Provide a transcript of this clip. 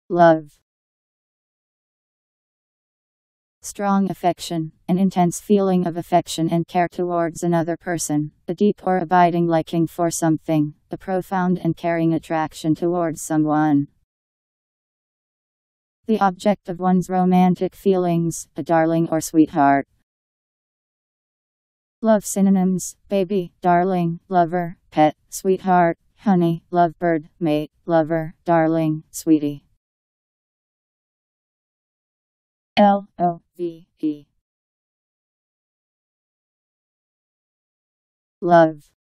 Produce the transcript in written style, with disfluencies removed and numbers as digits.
Love. Strong affection, an intense feeling of affection and care towards another person, a deep or abiding liking for something, a profound and caring attraction towards someone. The object of one's romantic feelings, a darling or sweetheart. Love synonyms: baby, darling, lover, pet, sweetheart, honey, lovebird, mate, lover, darling, sweetie. Love.